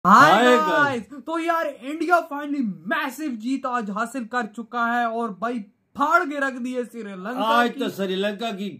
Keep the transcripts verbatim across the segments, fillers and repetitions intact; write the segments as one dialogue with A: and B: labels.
A: Hi guys, तो यार India finally massive जीत आज हासिल कर चुका है और भाई फाड़ के रख दी है श्रीलंका।
B: आज तो श्रीलंका की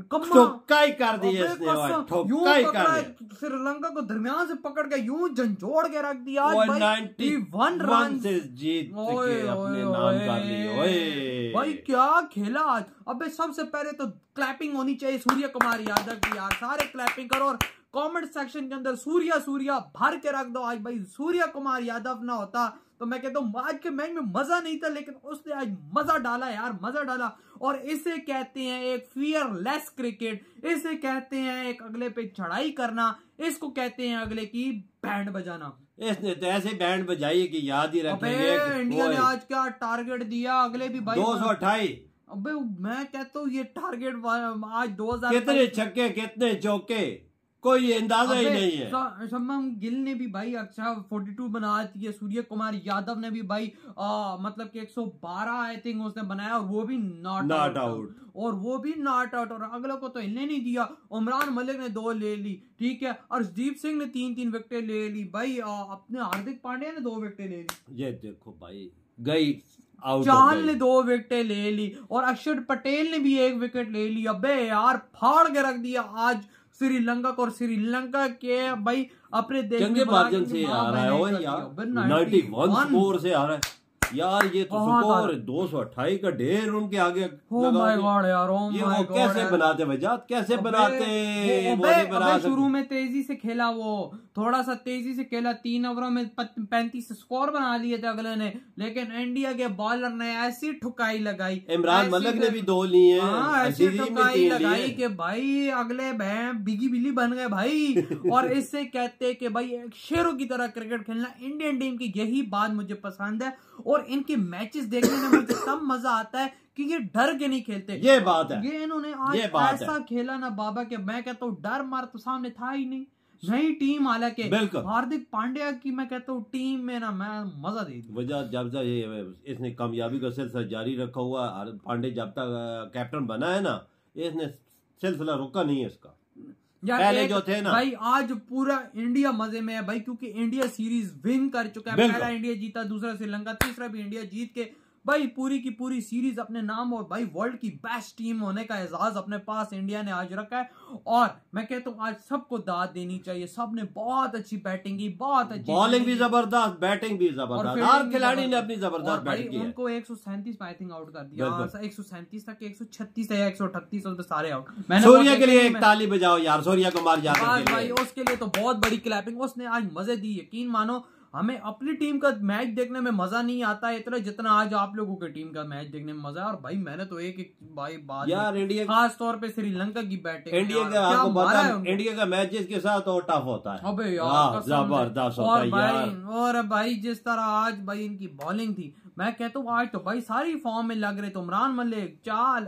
B: ठोकाई कर दी है इसने, ठोकाई कर दी।
A: श्रीलंका को दरमियान से पकड़ के यूं झंझोड़ के रख दिया।
B: आज भाई वन रन से जीत के अपने नाम कर ली। ओए
A: भाई क्या खेला आज। अबे सबसे पहले तो क्लैपिंग होनी चाहिए सूर्य कुमार यादव की यार, सारे क्लैपिंग करो और कमेंट सेक्शन के अंदर सूर्या सूर्या भर के रख दो। आज भाई सूर्य कुमार यादव ना होता तो मैं कहता हूँ आज के मैच में मजा नहीं था, लेकिन उसने आज मजा डाला यार, मजा डाला। और इसे कहते हैं एक फियरलेस क्रिकेट, इसे कहते हैं एक अगले पे चढ़ाई करना, इसको कहते हैं अगले की बैंड बजाना।
B: इसने तो ऐसे बैंड बजाई कि याद ही रखेंगे।
A: इंडिया ने आज क्या टारगेट दिया, अगले भी भाई
B: दो सौ अठाई।
A: अबे मैं कहता हूँ ये टारगेट आज दो हजार
B: कितने छक्के कितने चौके कोई अंदाजा ही नहीं है।
A: शुभमन गिल ने भी भाई अच्छा बयालीस बना दी है, सूर्य कुमार यादव ने भी भाई आ, मतलब कि एक सौ बारह आई थिंक उसने बनाया और वो भी नॉट
B: नॉट आउट
A: और वो भी नॉट आउट और अगले को तो हिलने नहीं दिया। उमरान मलिक ने दो ले ली, ठीक है, अर्शदीप सिंह ने तीन तीन विकेटें ले ली भाई, आ, अपने हार्दिक पांड्या ने दो विकेटें ले ली।
B: ये देखो भाई गई
A: चाहल ने दो विकेटें ले ली और अक्षर पटेल ने भी एक विकेट ले ली। अबे यार फाड़ के रख दिया आज श्रीलंका को। और श्रीलंका के भाई अपने देश
B: में मार्जिन से आ रहा है यार, इक्यानवे स्कोर से आ रहा है यार। ये तो स्कोर दो सौ अट्ठाईस का ढेर उनके आगे।
A: oh my God यार, oh
B: ये
A: my
B: वो
A: God
B: कैसे बनाते वजात, कैसे बनाते वो नहीं बना।
A: शुरू में तेजी से खेला, वो थोड़ा सा तेजी से खेला, तीन ओवरों में पैंतीस स्कोर बना लिए थे अगले ने, लेकिन इंडिया के बॉलर ने ऐसी ठुकाई लगाई।
B: इमरान मलिक ने भी दो लिए हैं,
A: ऐसी ठुकाई लगाई कि भाई अगले बिगी बिली बन गए भाई। और इससे कहते कि भाई एक शेरों की तरह क्रिकेट खेलना इंडियन टीम की, यही बात मुझे पसंद है। और इनके मैचेस देखने में मुझे तब मजा आता है कि ये डर के नहीं खेलते।
B: ये बात है,
A: ये इन्होंने आज ऐसा खेला ना बाबा के मैं कहता हूँ डर मार तो सामने था ही नहीं। नई टीम, हालांकि हार्दिक पांड्या की मैं कहता हूँ टीम में ना मैं मजा दे दी।
B: वजह जब तक ये इसने कामयाबी का सिलसिला जारी रखा हुआ, पांड्या जब तक कैप्टन बना है ना, इसने सिलसिला रुका नहीं है इसका। पहले जो थे ना
A: भाई आज पूरा इंडिया मजे में है भाई, क्योंकि इंडिया सीरीज विन कर चुका है। पहला इंडिया जीता, दूसरा श्रीलंका, तीसरा भी इंडिया जीत के भाई पूरी की पूरी सीरीज अपने नाम और भाई वर्ल्ड की बेस्ट टीम होने का एजाज अपने पास इंडिया ने आज रखा है। और मैं कहता हूँ आज सबको दाद देनी चाहिए, सबने बहुत अच्छी बैटिंग की, बहुत अच्छी
B: बॉलिंग भी जबरदस्त, बैटिंग भी जबरदस्त, हर खिलाड़ी ने अपनी जबरदस्त बैटिंग की।
A: उनको एक सौ सैंतीस में आई थिंक आउट कर दिया, एक सौ सैंतीस तक एक सौ छत्तीस या एक सौ अठतीस सारे आउट।
B: सूर्या के लिए एक ताली बजाओ यार, सूर्या कुमार यादव
A: भाई उसके लिए तो बहुत बड़ी क्लैपिंग, उसने आज मजे दी। यकीन मानो हमें अपनी टीम का मैच देखने में मजा नहीं आता है इतना जितना आज आप लोगों की टीम का मैच देखने में मजा है। और भाई मैंने तो एक एक भाई बात
B: यार इंडिया,
A: खास तौर पे श्रीलंका की बैटिंग,
B: इंडिया का आपको पता है इंडिया का मैच जिसके साथ और टफ होता है।
A: अबे यार
B: जबरदस्त
A: होता है यार। और भाई जिस तरह आज भाई इनकी बॉलिंग थी, मैं कहता हूँ आज तो भाई सारी फॉर्म में लग रहे थे। उमरान मलिक, चाल,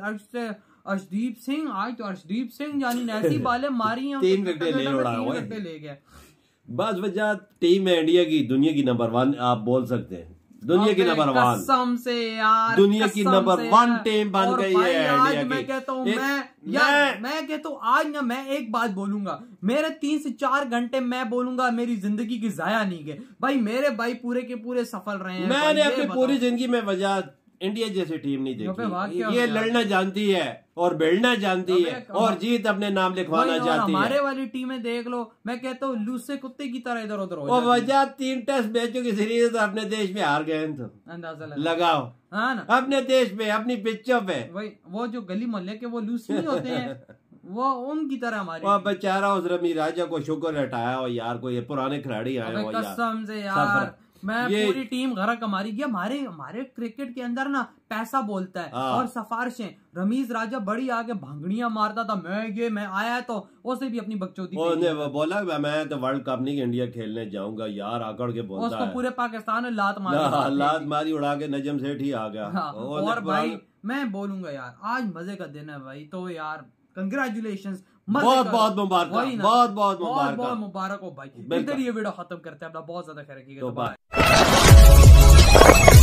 A: अर्शदीप सिंह, आज तो अर्शदीप सिंह जानी ऐसी बालें मारी हैं,
B: तीन विकेट ले उड़ा हुआ
A: है, ले गया।
B: बस वजह टीम है इंडिया की दुनिया की नंबर वन, आप बोल सकते हैं दुनिया की नंबर वन,
A: कसम से यार
B: दुनिया की नंबर वन टीम बन गई है इंडिया की।
A: मैं कहता हूँ मैं यार मैं कहता हूँ आज ना मैं एक बात बोलूंगा, मेरे तीन से चार घंटे मैं बोलूंगा मेरी जिंदगी की जाया नहीं गए भाई, मेरे भाई पूरे के पूरे सफल रहे हैं।
B: मैंने अपनी पूरी जिंदगी में वजह इंडिया जैसी टीम नहीं देखी। ये लड़ना जानती है और भिड़ना जानती है और जीत अपने नाम लिखवाना चाहती है।
A: हमारे वाली टीमें देख लो, मैं कहता हूँ लूसे कुत्ते की तरह इधर उधर
B: हो। वजह तीन टेस्ट मैचों की सीरीज तो अपने देश में हार गए तो
A: अंदाजा
B: लगाओ,
A: हाँ ना,
B: अपने देश में अपनी पिचों पे।
A: वही वो जो गली मोहल्ले के वो लूसी नहीं होते हैं वो उनकी तरह हमारी।
B: वो बेचारा उस रमी राजा को शुक्र हटाया हो यार, कोई पुराने खिलाड़ी आए हो
A: कसम से यार। मैं पूरी टीम घर हमारी की, हमारे हमारे क्रिकेट के अंदर ना पैसा बोलता है और सिफारिशें। रमीज राजा बड़ी आगे भांगड़ियां मारता था, मैं ये मैं आया तो उसे भी अपनी बकचोदी
B: वो बोला मैं तो वर्ल्ड कप नहीं इंडिया खेलने जाऊंगा यार, आकड़ के बोलता
A: उसको
B: है।
A: पूरे पाकिस्तान में लात मारी,
B: लात मारी उड़ा के नजम सेठ ही आ गया।
A: हाँ, और भाई मैं बोलूंगा यार आज मजे का दिन है भाई, तो यार कंग्रेचुलेशन,
B: बहुत बहुत मुबारक, बहुत बहुत
A: मुबारक, बहुत मुबारक हो भाई। इधर ये वीडियो खत्म करते हैं, अपना बहुत ज्यादा ख्याल रखिएगा।